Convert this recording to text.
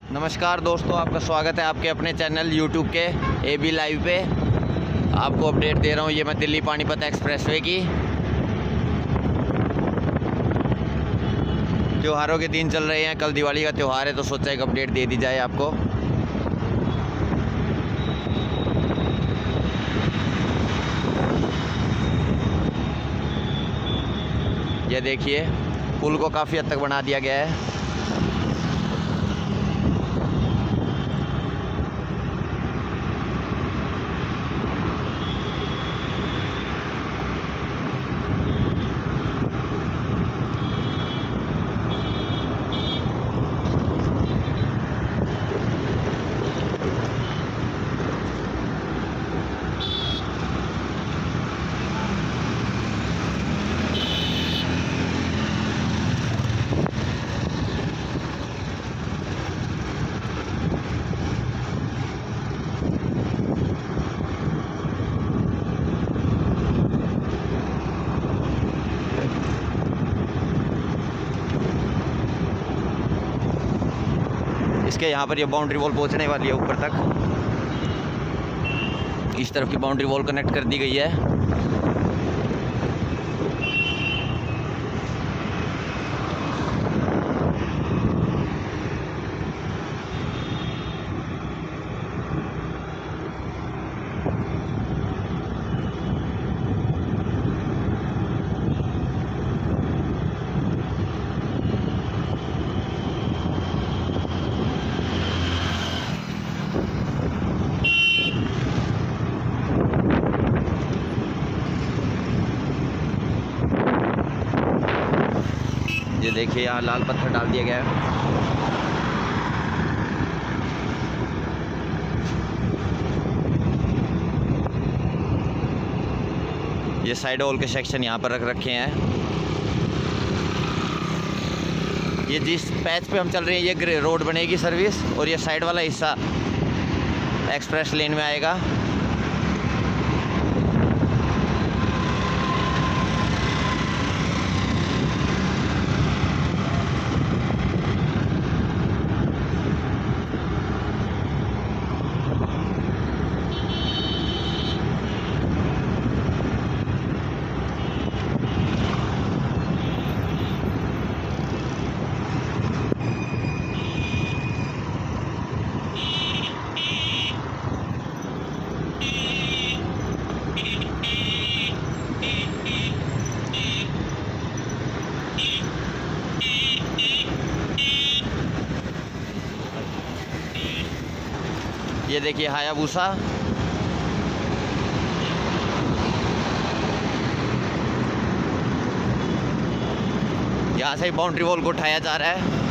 नमस्कार दोस्तों, आपका स्वागत है आपके अपने चैनल YouTube के AB लाइव पे। आपको अपडेट दे रहा हूँ ये मैं दिल्ली पानीपत एक्सप्रेसवे की। त्योहारों के दिन चल रहे हैं, कल दिवाली का त्यौहार है तो सोचा एक अपडेट दे दी जाए आपको। ये देखिए पुल को काफ़ी हद तक बना दिया गया है। इसके यहाँ पर ये बाउंड्री वॉल पहुँचने वाली है ऊपर तक। इस तरफ की बाउंड्री वॉल कनेक्ट कर दी गई है। ये देखिए यहाँ लाल पत्थर डाल दिया गया है। ये साइड वॉल के सेक्शन यहाँ पर रख रखे हैं। ये जिस पैच पे हम चल रहे हैं ये ग्रे रोड बनेगी सर्विस, और ये साइड वाला हिस्सा एक्सप्रेस लेन में आएगा। ये देखिए हायाबुसा। यहाँ से बाउंड्री वॉल को उठाया जा रहा है।